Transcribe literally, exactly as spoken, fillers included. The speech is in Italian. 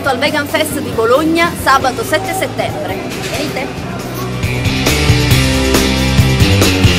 appuntamento al Vegan Fest di Bologna sabato sette settembre. Venite!